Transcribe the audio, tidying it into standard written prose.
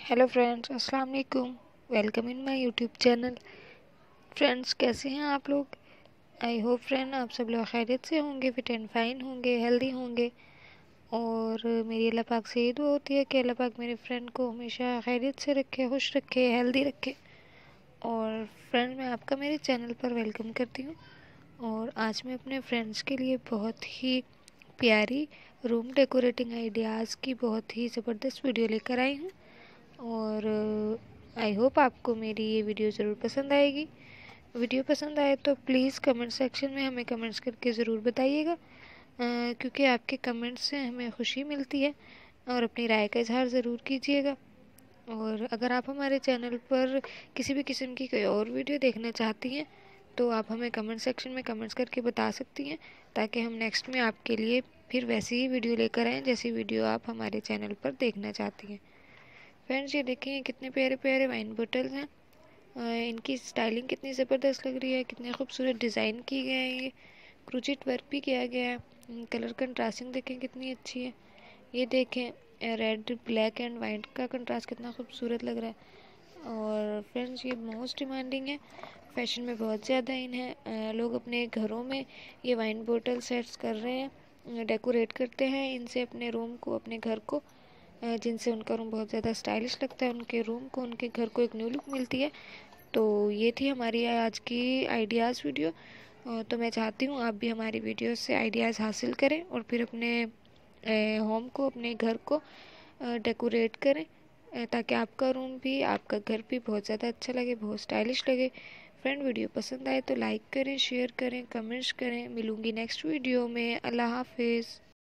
Hello friends, अस्सलाम वालेकुम। Welcome in my YouTube channel. Friends, कैसे हैं आप लोग? आई होप फ्रेंड आप सब लोग खैरियत से होंगे, फिट एंड फाइन होंगे, हेल्दी होंगे। और मेरी अल्लाह पाक से ये दुआ होती है कि अल्लाह पाक मेरे फ्रेंड को हमेशा खैरियत से रखे, खुश रखे, हेल्दी रखे। और फ्रेंड, मैं आपका मेरे चैनल पर वेलकम करती हूँ। और आज मैं अपने फ्रेंड्स के लिए बहुत ही प्यारी रूम डेकोरेटिंग आइडियाज़ की बहुत ही ज़बरदस्त वीडियो लेकर आई हूँ। और आई होप आपको मेरी ये वीडियो ज़रूर पसंद आएगी। वीडियो पसंद आए तो प्लीज़ कमेंट सेक्शन में हमें कमेंट्स करके ज़रूर बताइएगा, क्योंकि आपके कमेंट्स से हमें खुशी मिलती है। और अपनी राय का इजहार ज़रूर कीजिएगा। और अगर आप हमारे चैनल पर किसी भी किस्म की कोई और वीडियो देखना चाहती हैं तो आप हमें कमेंट सेक्शन में कमेंट्स करके बता सकती हैं, ताकि हम नेक्स्ट में आपके लिए फिर वैसी ही वीडियो लेकर आएँ जैसी वीडियो आप हमारे चैनल पर देखना चाहती हैं। फ्रेंड्स, ये देखिए कितने प्यारे प्यारे वाइन बोटल्स हैं। इनकी स्टाइलिंग कितनी ज़बरदस्त लग रही है, कितने खूबसूरत डिज़ाइन किए गए हैं। ये क्रूचिट वर्क भी किया गया है। कलर कंट्रास्टिंग देखें कितनी अच्छी है। ये देखें, रेड ब्लैक एंड वाइट का कंट्रास्ट कितना खूबसूरत लग रहा है। और फ्रेंड्स, ये मोस्ट डिमांडिंग है, फैशन में बहुत ज़्यादा इन है। लोग अपने घरों में ये वाइन बोटल सेट्स कर रहे हैं, डेकोरेट करते हैं इनसे अपने रूम को, अपने घर को, जिनसे उनका रूम बहुत ज़्यादा स्टाइलिश लगता है। उनके रूम को, उनके घर को एक न्यू लुक मिलती है। तो ये थी हमारी आज की आइडियाज़ वीडियो। तो मैं चाहती हूँ आप भी हमारी वीडियो से आइडियाज़ हासिल करें और फिर अपने होम को, अपने घर को डेकोरेट करें, ताकि आपका रूम भी, आपका घर भी बहुत ज़्यादा अच्छा लगे, बहुत स्टाइलिश लगे। फ्रेंड, वीडियो पसंद आए तो लाइक करें, शेयर करें, कमेंट्स करें। मिलूँगी नेक्स्ट वीडियो में। अल्लाह हाफिज़।